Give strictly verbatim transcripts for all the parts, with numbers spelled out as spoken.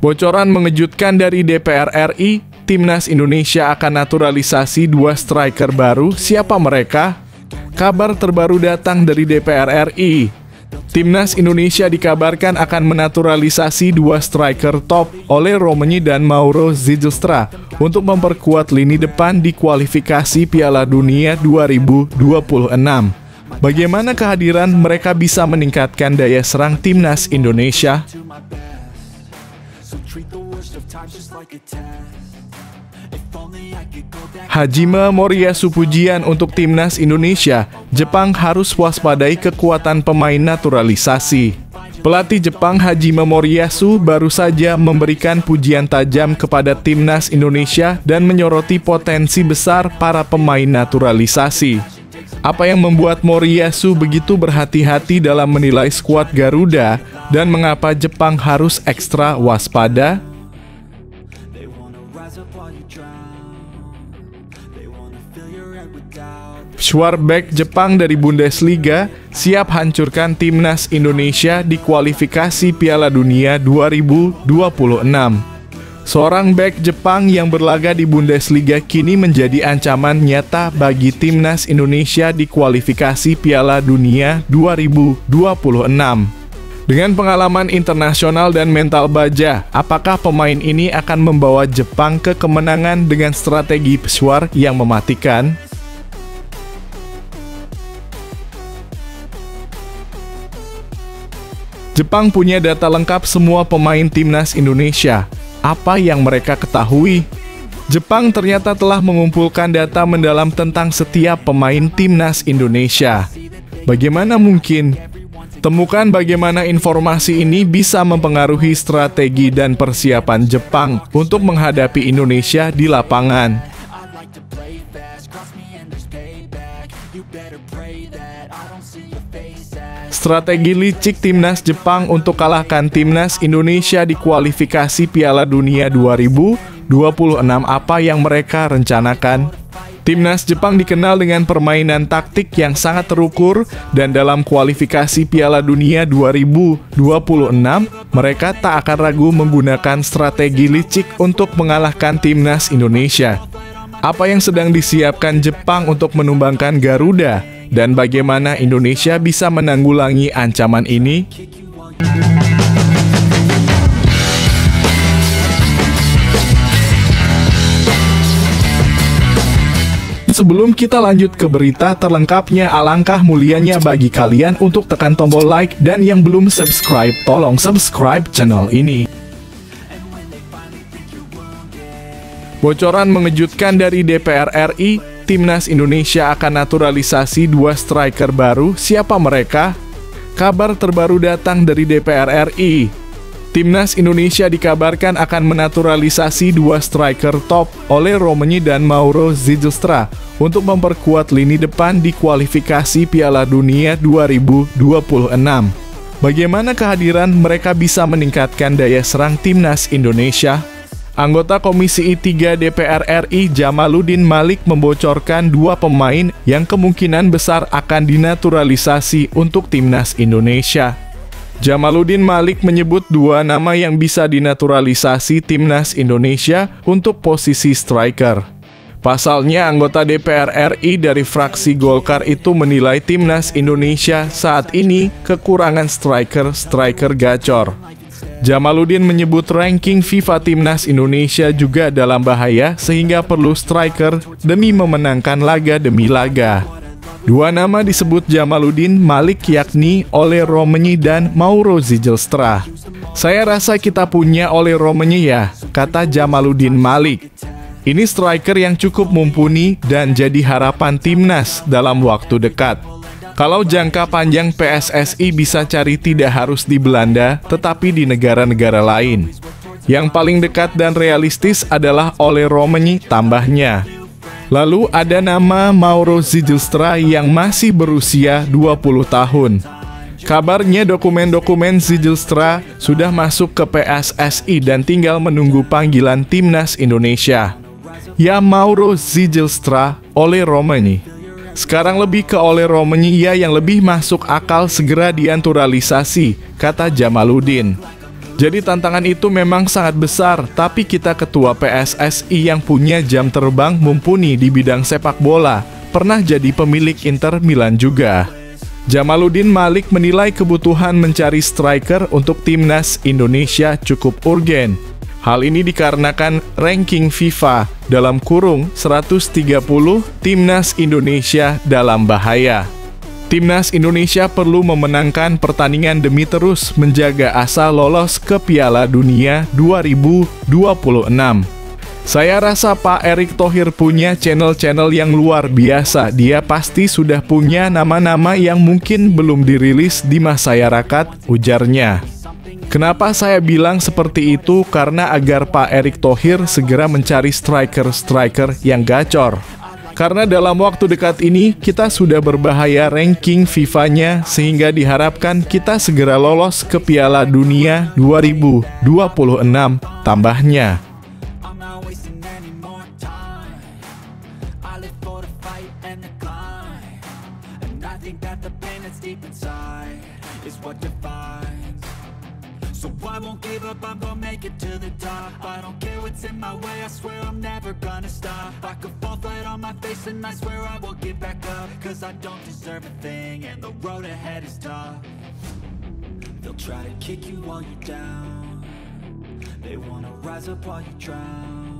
Bocoran mengejutkan dari D P R R I, Timnas Indonesia akan naturalisasi dua striker baru. Siapa mereka? Kabar terbaru datang dari D P R R I. Timnas Indonesia dikabarkan akan menaturalisasi dua striker top, Ole Romagnoli dan Mauro Zijlstra, untuk memperkuat lini depan di kualifikasi Piala Dunia dua ribu dua puluh enam. Bagaimana kehadiran mereka bisa meningkatkan daya serang Timnas Indonesia? Hajime Moriyasu pujian untuk Timnas Indonesia. Jepang harus waspadai kekuatan pemain naturalisasi. Pelatih Jepang Hajime Moriyasu baru saja memberikan pujian tajam kepada Timnas Indonesia dan menyoroti potensi besar para pemain naturalisasi. Apa yang membuat Moriyasu begitu berhati-hati dalam menilai skuad Garuda dan mengapa Jepang harus ekstra waspada? Schwarbeck Jepang dari Bundesliga siap hancurkan Timnas Indonesia di kualifikasi Piala Dunia dua ribu dua puluh enam. Seorang bek Jepang yang berlaga di Bundesliga kini menjadi ancaman nyata bagi Timnas Indonesia di kualifikasi Piala Dunia dua ribu dua puluh enam. Dengan pengalaman internasional dan mental baja, apakah pemain ini akan membawa Jepang ke kemenangan dengan strategi pesuar yang mematikan? Jepang punya data lengkap semua pemain Timnas Indonesia. Apa yang mereka ketahui? Jepang ternyata telah mengumpulkan data mendalam tentang setiap pemain Timnas Indonesia. Bagaimana mungkin? Temukan bagaimana informasi ini bisa mempengaruhi strategi dan persiapan Jepang untuk menghadapi Indonesia di lapangan. Strategi licik Timnas Jepang untuk kalahkan Timnas Indonesia di kualifikasi Piala Dunia dua ribu dua puluh enam, apa yang mereka rencanakan? Timnas Jepang dikenal dengan permainan taktik yang sangat terukur dan dalam kualifikasi Piala Dunia dua ribu dua puluh enam, mereka tak akan ragu menggunakan strategi licik untuk mengalahkan Timnas Indonesia. Apa yang sedang disiapkan Jepang untuk menumbangkan Garuda? Dan bagaimana Indonesia bisa menanggulangi ancaman ini? Sebelum kita lanjut ke berita terlengkapnya, alangkah mulianya bagi kalian untuk tekan tombol like, dan yang belum subscribe, tolong subscribe channel ini. Bocoran mengejutkan dari D P R R I, Timnas Indonesia akan naturalisasi dua striker baru. Siapa mereka? Kabar terbaru datang dari D P R R I. Timnas Indonesia dikabarkan akan menaturalisasi dua striker top, Ole Romagnoli dan Mauro Zijlstra, untuk memperkuat lini depan di kualifikasi Piala Dunia dua ribu dua puluh enam. Bagaimana kehadiran mereka bisa meningkatkan daya serang Timnas Indonesia? Anggota Komisi I tiga D P R R I Djamaluddin Malik membocorkan dua pemain yang kemungkinan besar akan dinaturalisasi untuk Timnas Indonesia. Djamaluddin Malik menyebut dua nama yang bisa dinaturalisasi Timnas Indonesia untuk posisi striker. Pasalnya, anggota D P R R I dari fraksi Golkar itu menilai Timnas Indonesia saat ini kekurangan striker-striker gacor. Djamaluddin menyebut ranking FIFA Timnas Indonesia juga dalam bahaya sehingga perlu striker demi memenangkan laga demi laga. Dua nama disebut Djamaluddin Malik yakni Ole Romagnoli dan Mauro Zijlstra. Saya rasa kita punya Ole Romagnoli ya, kata Djamaluddin Malik. Ini striker yang cukup mumpuni dan jadi harapan Timnas dalam waktu dekat. Kalau jangka panjang P S S I bisa cari tidak harus di Belanda, tetapi di negara-negara lain. Yang paling dekat dan realistis adalah Ole Romagnoli, tambahnya. Lalu ada nama Mauro Zijlstra yang masih berusia dua puluh tahun. Kabarnya dokumen-dokumen Zijlstra sudah masuk ke P S S I dan tinggal menunggu panggilan Timnas Indonesia. Ya Mauro Zijlstra, Ole Romagnoli. Sekarang lebih ke Ole Romagnoli ya yang lebih masuk akal segera dinaturalisasi, kata Djamaluddin. Jadi tantangan itu memang sangat besar, tapi kita ketua P S S I yang punya jam terbang mumpuni di bidang sepak bola, pernah jadi pemilik Inter Milan juga. Jamaluddin Malik menilai kebutuhan mencari striker untuk timnas Indonesia cukup urgen. Hal ini dikarenakan ranking FIFA dalam kurung seratus tiga puluh timnas Indonesia dalam bahaya. Timnas Indonesia perlu memenangkan pertandingan demi terus menjaga asa lolos ke Piala Dunia dua ribu dua puluh enam. Saya rasa Pak Erick Thohir punya channel-channel yang luar biasa. Dia pasti sudah punya nama-nama yang mungkin belum dirilis di masyarakat, ujarnya. Kenapa saya bilang seperti itu? Karena agar Pak Erick Thohir segera mencari striker-striker yang gacor. Karena dalam waktu dekat ini kita sudah berbahaya ranking FIFA-nya, sehingga diharapkan kita segera lolos ke Piala Dunia dua ribu dua puluh enam, tambahnya. So I won't give up, I'm gonna make it to the top. I don't care what's in my way, I swear I'm never gonna stop. I could fall flat on my face and I swear I will get back up. Cause I don't deserve a thing and the road ahead is tough. They'll try to kick you while you're down. They wanna rise up while you drown.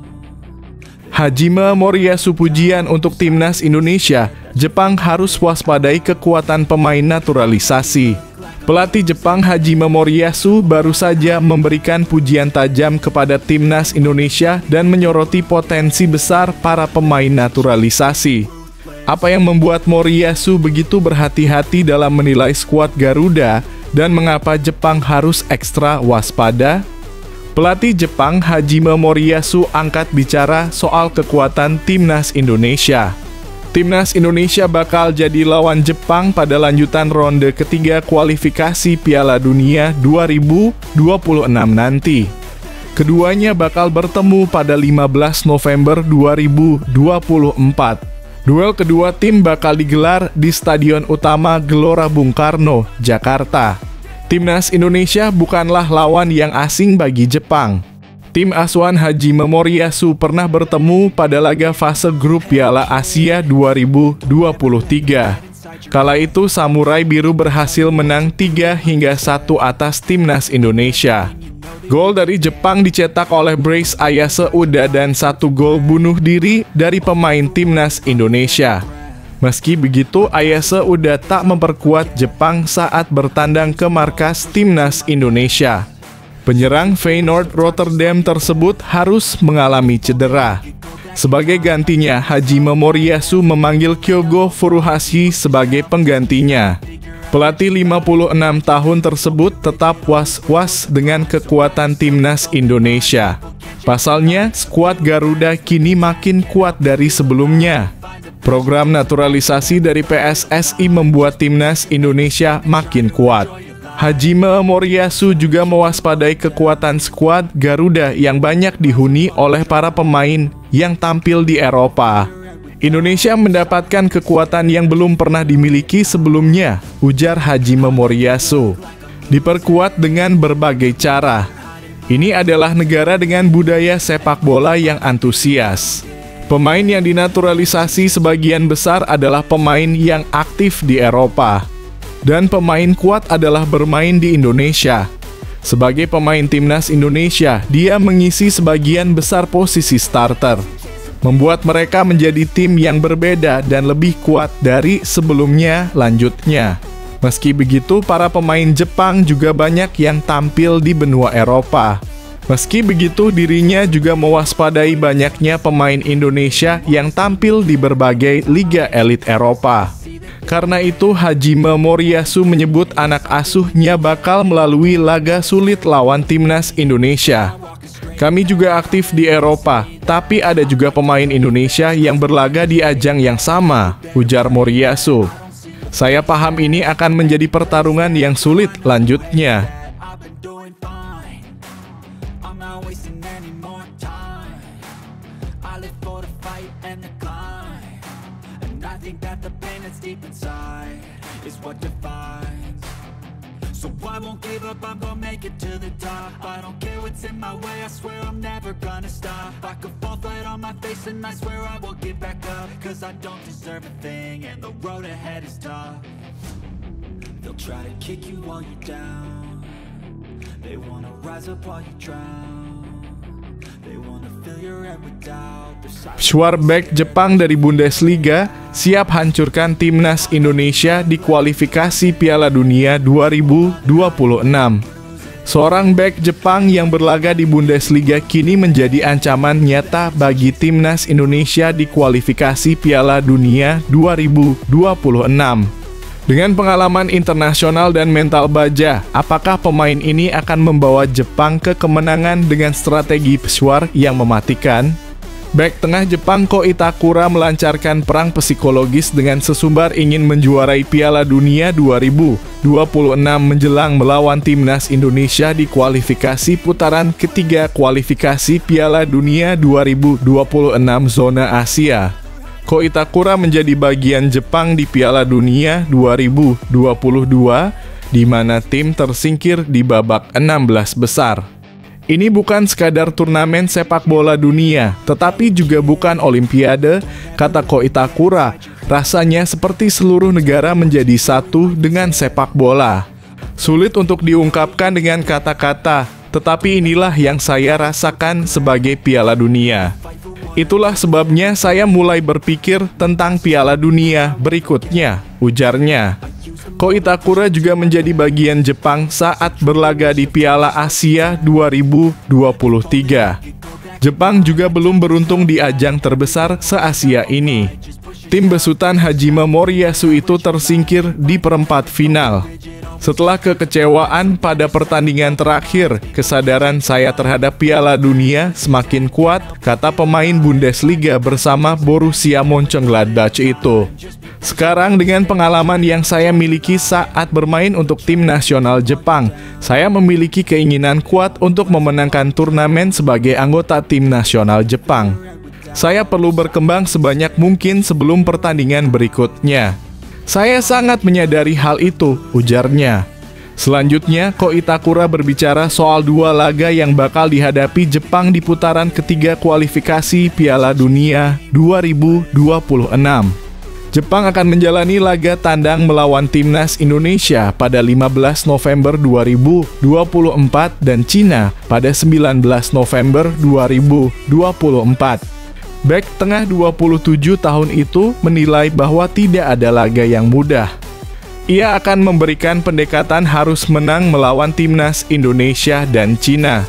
Hajime Moriyasu pujian untuk timnas Indonesia. Jepang harus waspadai kekuatan pemain naturalisasi. Pelatih Jepang Hajime Moriyasu baru saja memberikan pujian tajam kepada timnas Indonesia dan menyoroti potensi besar para pemain naturalisasi. Apa yang membuat Moriyasu begitu berhati-hati dalam menilai skuad Garuda dan mengapa Jepang harus ekstra waspada? Pelatih Jepang Hajime Moriyasu angkat bicara soal kekuatan timnas Indonesia. Timnas Indonesia bakal jadi lawan Jepang pada lanjutan ronde ketiga kualifikasi Piala Dunia dua ribu dua puluh enam nanti. Keduanya bakal bertemu pada lima belas November dua ribu dua puluh empat. Duel kedua tim bakal digelar di Stadion Utama Gelora Bung Karno, Jakarta. Timnas Indonesia bukanlah lawan yang asing bagi Jepang. Tim asuhan Hajime Moriyasu pernah bertemu pada laga fase grup Piala Asia dua ribu dua puluh tiga. Kala itu Samurai Biru berhasil menang tiga hingga satu atas timnas Indonesia. Gol dari Jepang dicetak oleh Brice Ayase Uda dan satu gol bunuh diri dari pemain timnas Indonesia. Meski begitu, Ayase Uda tak memperkuat Jepang saat bertandang ke markas timnas Indonesia. Penyerang Feyenoord Rotterdam tersebut harus mengalami cedera. Sebagai gantinya, Hajime Moriyasu memanggil Kyogo Furuhashi sebagai penggantinya. Pelatih lima puluh enam tahun tersebut tetap was-was dengan kekuatan timnas Indonesia. Pasalnya, skuad Garuda kini makin kuat dari sebelumnya. Program naturalisasi dari P S S I membuat timnas Indonesia makin kuat. Hajime Moriyasu juga mewaspadai kekuatan skuad Garuda yang banyak dihuni oleh para pemain yang tampil di Eropa. Indonesia mendapatkan kekuatan yang belum pernah dimiliki sebelumnya, ujar Hajime Moriyasu. Diperkuat dengan berbagai cara. Ini adalah negara dengan budaya sepak bola yang antusias. Pemain yang dinaturalisasi sebagian besar adalah pemain yang aktif di Eropa. Dan pemain kuat adalah bermain di Indonesia. Sebagai pemain timnas Indonesia, dia mengisi sebagian besar posisi starter, membuat mereka menjadi tim yang berbeda dan lebih kuat dari sebelumnya. Lanjutnya, meski begitu, para pemain Jepang juga banyak yang tampil di benua Eropa. Meski begitu, dirinya juga mewaspadai banyaknya pemain Indonesia yang tampil di berbagai liga elit Eropa. Karena itu, Hajime Moriyasu menyebut anak asuhnya bakal melalui laga sulit lawan timnas Indonesia. Kami juga aktif di Eropa, tapi ada juga pemain Indonesia yang berlaga di ajang yang sama, ujar Moriyasu. Saya paham ini akan menjadi pertarungan yang sulit, lanjutnya. So I won't give up, I'm gonna make it to the top. I don't care what's in my way, I swear I'm never gonna stop. I could fall flat on my face and I swear I will get back up. Cause I don't deserve a thing and the road ahead is tough. They'll try to kick you while you're down. They wanna rise up while you drown. They wanna fill your head with doubt. Schwarbeck Jepang dari Bundesliga siap hancurkan timnas Indonesia di kualifikasi Piala Dunia dua ribu dua puluh enam. Seorang bek Jepang yang berlaga di Bundesliga kini menjadi ancaman nyata bagi timnas Indonesia di kualifikasi Piala Dunia dua ribu dua puluh enam. Dengan pengalaman internasional dan mental baja, apakah pemain ini akan membawa Jepang ke kemenangan dengan strategi pesuar yang mematikan? Bek tengah Jepang Ko Itakura melancarkan perang psikologis dengan sesumbar ingin menjuarai Piala Dunia dua ribu dua puluh enam menjelang melawan timnas Indonesia di kualifikasi putaran ketiga kualifikasi Piala Dunia dua ribu dua puluh enam zona Asia. Ko Itakura menjadi bagian Jepang di Piala Dunia dua ribu dua puluh dua, di mana tim tersingkir di babak enam belas besar. Ini bukan sekadar turnamen sepak bola dunia, tetapi juga bukan olimpiade, kata Ko Itakura. Rasanya seperti seluruh negara menjadi satu dengan sepak bola. Sulit untuk diungkapkan dengan kata-kata, tetapi inilah yang saya rasakan sebagai Piala Dunia. Itulah sebabnya saya mulai berpikir tentang Piala Dunia berikutnya, ujarnya. Ko Itakura juga menjadi bagian Jepang saat berlaga di Piala Asia dua ribu dua puluh tiga. Jepang juga belum beruntung di ajang terbesar se-Asia ini. Tim besutan Hajime Moriyasu itu tersingkir di perempat final. Setelah kekecewaan pada pertandingan terakhir, kesadaran saya terhadap Piala Dunia semakin kuat, kata pemain Bundesliga bersama Borussia Mönchengladbach itu. Sekarang dengan pengalaman yang saya miliki saat bermain untuk tim nasional Jepang, saya memiliki keinginan kuat untuk memenangkan turnamen sebagai anggota tim nasional Jepang. Saya perlu berkembang sebanyak mungkin sebelum pertandingan berikutnya. Saya sangat menyadari hal itu, ujarnya. Selanjutnya, Ko Itakura berbicara soal dua laga yang bakal dihadapi Jepang di putaran ketiga kualifikasi Piala Dunia dua ribu dua puluh enam. Jepang akan menjalani laga tandang melawan timnas Indonesia pada lima belas November dua ribu dua puluh empat dan Cina pada sembilan belas November dua ribu dua puluh empat. Bek tengah dua puluh tujuh tahun itu menilai bahwa tidak ada laga yang mudah. Ia akan memberikan pendekatan harus menang melawan timnas Indonesia dan Cina.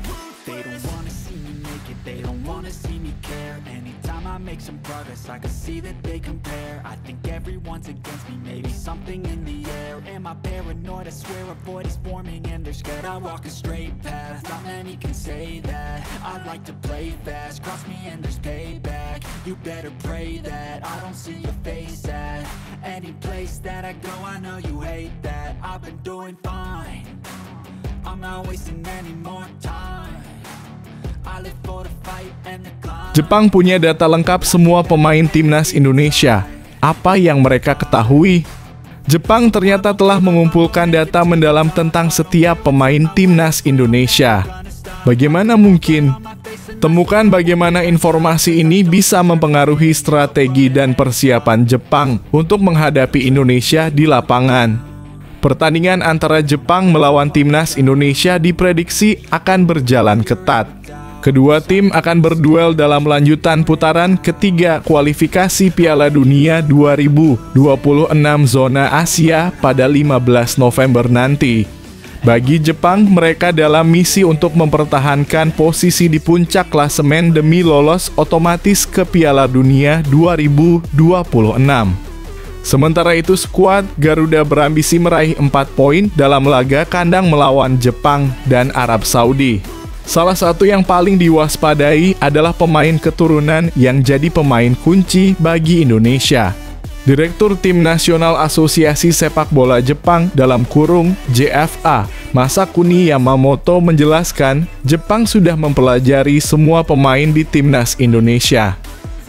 You better pray that I don't see your face at any place that I go. I know you hate that. I've been doing fine. I'm not wasting any more time. I live for the fight and the climb. Jepang punya data lengkap semua pemain timnas Indonesia. Apa yang mereka ketahui? Jepang ternyata telah mengumpulkan data mendalam tentang setiap pemain timnas Indonesia. Bagaimana mungkin? Temukan bagaimana informasi ini bisa mempengaruhi strategi dan persiapan Jepang untuk menghadapi Indonesia di lapangan. Pertandingan antara Jepang melawan timnas Indonesia diprediksi akan berjalan ketat. Kedua tim akan berduel dalam lanjutan putaran ketiga kualifikasi Piala Dunia dua ribu dua puluh enam zona Asia pada lima belas November nanti. Bagi Jepang, mereka dalam misi untuk mempertahankan posisi di puncak klasemen demi lolos otomatis ke Piala Dunia dua ribu dua puluh enam. Sementara itu, skuad Garuda berambisi meraih empat poin dalam laga kandang melawan Jepang dan Arab Saudi. Salah satu yang paling diwaspadai adalah pemain keturunan yang jadi pemain kunci bagi Indonesia. Direktur Tim Nasional Asosiasi Sepak Bola Jepang dalam kurung J F A, Masakuni Yamamoto menjelaskan, Jepang sudah mempelajari semua pemain di timnas Indonesia.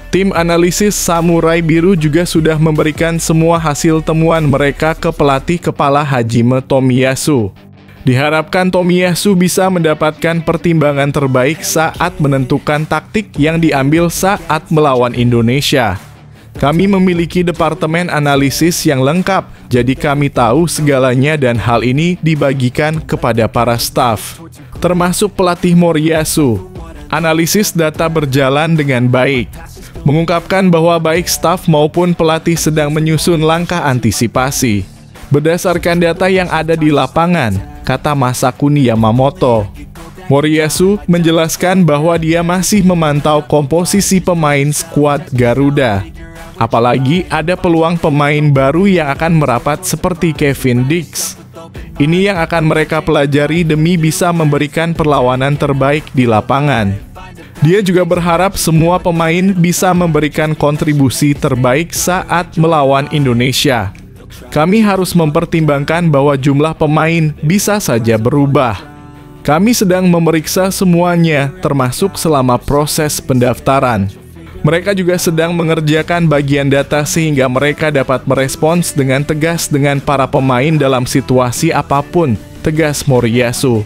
Tim analisis Samurai Biru juga sudah memberikan semua hasil temuan mereka ke pelatih kepala Hajime Tomiyasu. Diharapkan Tomiyasu bisa mendapatkan pertimbangan terbaik saat menentukan taktik yang diambil saat melawan Indonesia. Kami memiliki departemen analisis yang lengkap, jadi kami tahu segalanya dan hal ini dibagikan kepada para staf, termasuk pelatih Moriyasu. Analisis data berjalan dengan baik, mengungkapkan bahwa baik staf maupun pelatih sedang menyusun langkah antisipasi berdasarkan data yang ada di lapangan, kata Masakuni Yamamoto. Moriyasu menjelaskan bahwa dia masih memantau komposisi pemain skuad Garuda. Apalagi ada peluang pemain baru yang akan merapat seperti Kevin Dix. Ini yang akan mereka pelajari demi bisa memberikan perlawanan terbaik di lapangan. Dia juga berharap semua pemain bisa memberikan kontribusi terbaik saat melawan Indonesia. Kami harus mempertimbangkan bahwa jumlah pemain bisa saja berubah. Kami sedang memeriksa semuanya, termasuk selama proses pendaftaran. Mereka juga sedang mengerjakan bagian data sehingga mereka dapat merespons dengan tegas dengan para pemain dalam situasi apapun, tegas Moriyasu.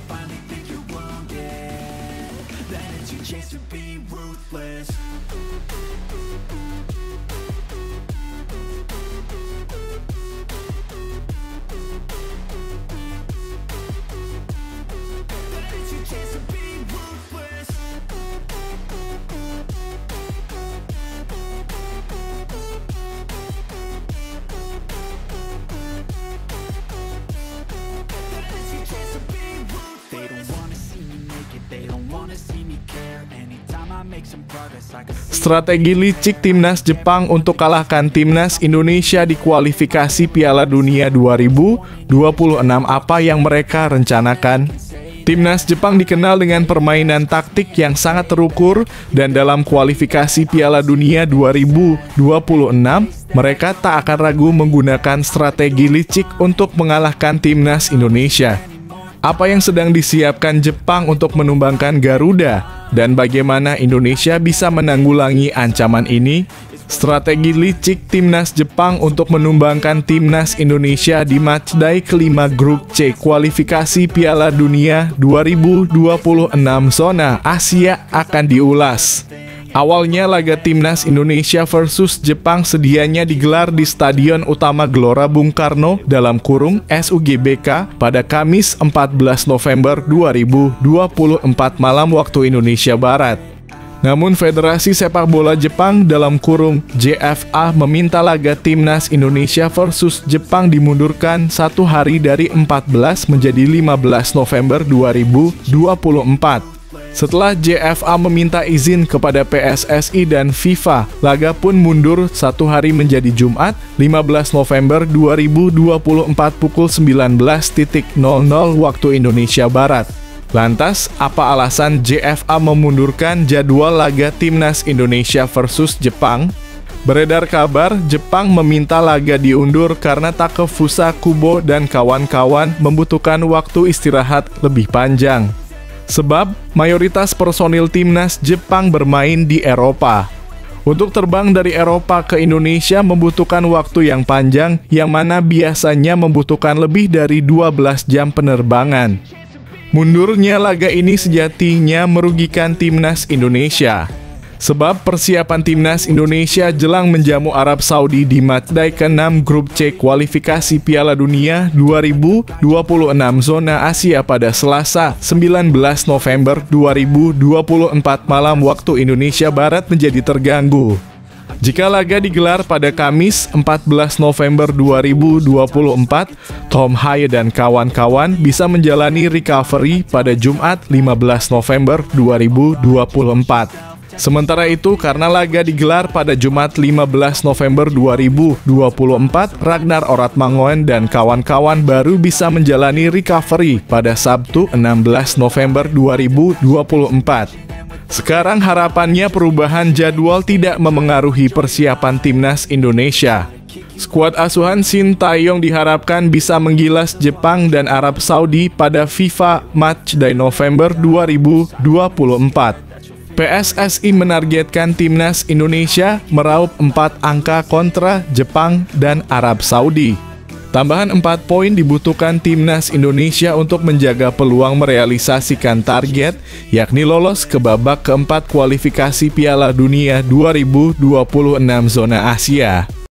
Strategi licik Timnas Jepang untuk kalahkan Timnas Indonesia di kualifikasi Piala Dunia dua ribu dua puluh enam, apa yang mereka rencanakan? Timnas Jepang dikenal dengan permainan taktik yang sangat terukur, dan dalam kualifikasi Piala Dunia dua ribu dua puluh enam, mereka tak akan ragu menggunakan strategi licik untuk mengalahkan Timnas Indonesia. Apa yang sedang disiapkan Jepang untuk menumbangkan Garuda, dan bagaimana Indonesia bisa menanggulangi ancaman ini? Strategi licik Timnas Jepang untuk menumbangkan Timnas Indonesia di matchday kelima grup C kualifikasi Piala Dunia dua ribu dua puluh enam zona Asia akan diulas. Awalnya laga Timnas Indonesia versus Jepang sedianya digelar di Stadion Utama Gelora Bung Karno dalam kurung S U G B K pada Kamis empat belas November dua ribu dua puluh empat malam waktu Indonesia Barat. Namun Federasi Sepak Bola Jepang dalam kurung J F A meminta laga Timnas Indonesia versus Jepang dimundurkan satu hari dari empat belas menjadi lima belas November dua ribu dua puluh empat. Setelah J F A meminta izin kepada P S S I dan FIFA, laga pun mundur satu hari menjadi Jumat, lima belas November dua ribu dua puluh empat pukul sembilan belas nol nol waktu Indonesia Barat. Lantas, apa alasan J F A memundurkan jadwal laga Timnas Indonesia versus Jepang? Beredar kabar, Jepang meminta laga diundur karena Takefusa Kubo dan kawan-kawan membutuhkan waktu istirahat lebih panjang. Sebab, mayoritas personil Timnas Jepang bermain di Eropa. Untuk terbang dari Eropa ke Indonesia membutuhkan waktu yang panjang, yang mana biasanya membutuhkan lebih dari dua belas jam penerbangan. Mundurnya laga ini sejatinya merugikan Timnas Indonesia. Sebab persiapan Timnas Indonesia jelang menjamu Arab Saudi di matchday keenam grup C kualifikasi Piala Dunia dua ribu dua puluh enam zona Asia pada Selasa sembilan belas November dua ribu dua puluh empat malam waktu Indonesia Barat menjadi terganggu. Jika laga digelar pada Kamis empat belas November dua ribu dua puluh empat, Tom Haye dan kawan-kawan bisa menjalani recovery pada Jumat lima belas November dua ribu dua puluh empat. Sementara itu, karena laga digelar pada Jumat lima belas November dua ribu dua puluh empat, Ragnar Oratmangoen dan kawan-kawan baru bisa menjalani recovery pada Sabtu enam belas November dua ribu dua puluh empat. Sekarang harapannya perubahan jadwal tidak memengaruhi persiapan Timnas Indonesia. Skuad asuhan Sintayong diharapkan bisa menggilas Jepang dan Arab Saudi pada FIFA Matchday November dua ribu dua puluh empat. P S S I menargetkan timnas Indonesia meraup empat angka kontra Jepang dan Arab Saudi. Tambahan empat poin dibutuhkan timnas Indonesia untuk menjaga peluang merealisasikan target, yakni lolos ke babak keempat kualifikasi Piala Dunia dua ribu dua puluh enam zona Asia.